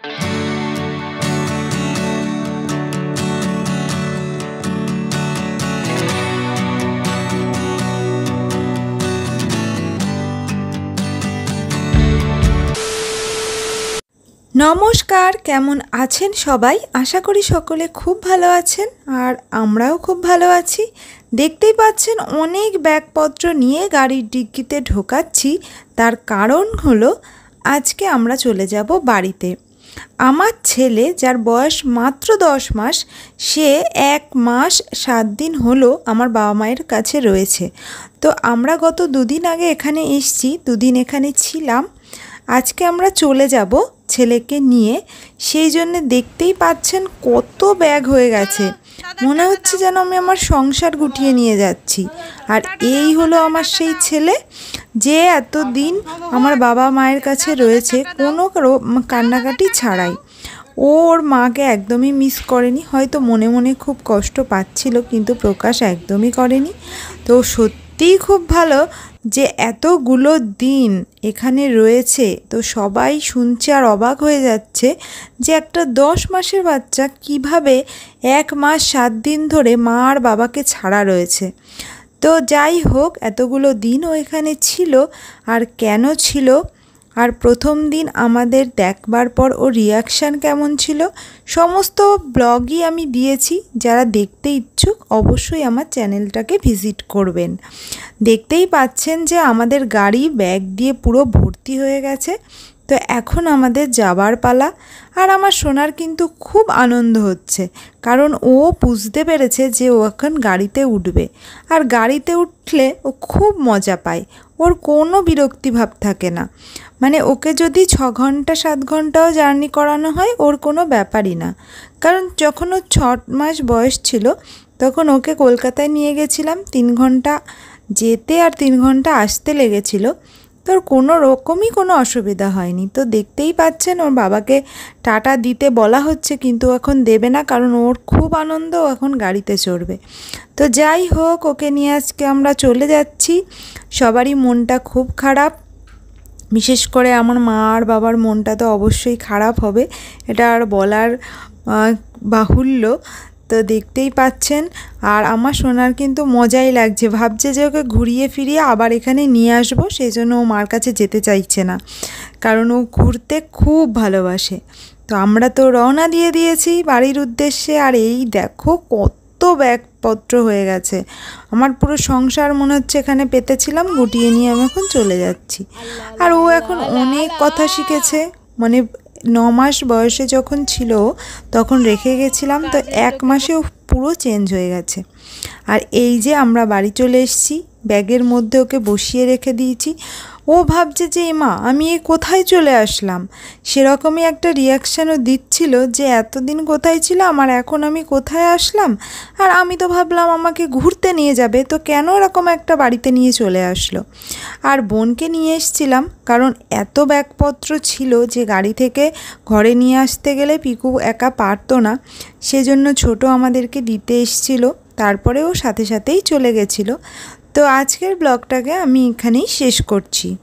নমস্কার, কেমন আছেন সবাই? আশা করি সকলে খুব ভালো আছেন আর আমরাও খুব ভালো আছি। দেখতেই পাচ্ছেন অনেক ব্যাগপত্র নিয়ে গাড়ির ডিক্কিতে ঢোকাচ্ছি। তার কারণ হলো আজকে আমরা চলে যাব বাড়িতে। আমার ছেলে, যার বয়স মাত্র 10 মাস, সে 1 মাস 7 দিন হলো আমার বাবা মায়ের কাছে রয়েছে। তো আমরা গত 2 দিন আগে এখানে এসেছি, 2 দিন এখানে ছিলাম। আজকে আমরা চলে যাব ছেলেকে নিয়ে, সেই জন্য দেখতেই পাচ্ছেন কত ব্যাগ হয়ে গেছে। মনে হচ্ছে যেন আমি আমার সংসার গুটিয়ে নিয়ে যাচ্ছি। আর এই হলো আমার সেই ছেলে, যে এতদিন আমার বাবা মায়ের কাছে রয়েছে কোনো কান্নাকাটি ছাড়াই। ওর মাকে একদমই মিস করেনি, হয়তো মনে মনে খুব কষ্ট পাচ্ছিল কিন্তু প্রকাশ একদমই করেনি। তো সত্যিই খুব ভালো যে এতগুলো দিন এখানে রয়েছে। তো সবাই শুনছে আর অবাক হয়ে যাচ্ছে যে একটা 10 মাসের বাচ্চা কিভাবে 1 মাস 7 দিন ধরে মা আর বাবাকে ছাড়া রয়েছে। তো যাই হোক, এতগুলো দিন ও এখানে ছিল। আর কেন ছিল, আর প্রথম দিন আমাদের দেখবার পর ওর রিয়াকশান কেমন ছিল, সমস্ত ব্লগই আমি দিয়েছি। যারা দেখতে ইচ্ছুক অবশ্যই আমার চ্যানেলটাকে ভিজিট করবেন। দেখতেই পাচ্ছেন যে আমাদের গাড়ি ব্যাগ দিয়ে পুরো ভর্তি হয়ে গেছে। তো এখন আমাদের যাবার পালা। আর আমার সোনার কিন্তু খুব আনন্দ হচ্ছে, কারণ ও বুঝতে পেরেছে যে ও এখন গাড়িতে উঠবে। আর গাড়িতে উঠলে ও খুব মজা পায়, ওর কোনো বিরক্তি ভাব থাকে না। মানে ওকে যদি 6 ঘন্টা 7 ঘন্টাও জার্নি করানো হয় ওর কোনো ব্যাপারই না। কারণ যখন ও 6 মাস বয়স ছিল তখন ওকে কলকাতায় নিয়ে গেছিলাম, 3 ঘন্টা যেতে আর 3 ঘন্টা আসতে লেগেছিল। তোর কোনো রকমই কোনো অসুবিধা হয়নি। তো দেখতেই পাচ্ছেন ওর বাবাকে টাটা দিতে বলা হচ্ছে, কিন্তু এখন দেবে না, কারণ ওর খুব আনন্দ, ও এখন গাড়িতে চড়বে। তো যাই হোক, ওকে নিয়ে আজকে আমরা চলে যাচ্ছি। সবারই মনটা খুব খারাপ, বিশেষ করে আমার মা আর বাবার মনটা তো অবশ্যই খারাপ হবে, এটা আর বলার বাহুল্য। তো দেখতেই পাচ্ছেন। আর আমার সোনার কিন্তু মজাই লাগছে, ভাবছে যে ওকে ঘুরিয়ে ফিরিয়ে আবার এখানে নিয়ে আসবো, সেই জন্য ও মার কাছে যেতে চাইছে না, কারণ ও ঘুরতে খুব ভালোবাসে। তো আমরা তো রওনা দিয়ে দিয়েছি বাড়ির উদ্দেশ্যে। আর এই দেখো কত ব্যাগপত্র হয়ে গেছে, আমার পুরো সংসার মনে হচ্ছে এখানে পেতেছিলাম, গুটিয়ে নিয়ে আমি এখন চলে যাচ্ছি। আর ও এখন অনেক কথা শিখেছে, মানে 9 মাস বয়সে যখন ছিল তখন রেখে গেছিলাম, তো 1 মাসেও পুরো চেঞ্জ হয়ে গেছে। আর এই যে আমরা বাড়ি চলে এসেছি, ব্যাগের মধ্যে ওকে বসিয়ে রেখে দিয়েছি। ও ভাবছে যে মা আমি কোথায় চলে আসলাম, সেরকমই একটা রিয়াকশানও দিচ্ছিল যে এতদিন কোথায় ছিলাম আর এখন আমি কোথায় আসলাম। আর আমি তো ভাবলাম আমাকে ঘুরতে নিয়ে যাবে, তো কেন এরকম একটা বাড়িতে নিয়ে চলে আসলো। আর বোনকে নিয়ে এসেছিলাম, কারণ এত ব্যাগপত্র ছিল যে গাড়ি থেকে ঘরে নিয়ে আসতে গেলে পিকু একা পারতো না, সেজন্য ছোট আমাদেরকে দিতে এসেছিলো। তারপরে ও সাথে সাথেই চলে গেছিলো। তো আজকের ব্লগটাকে আমি এখানেই শেষ করছি।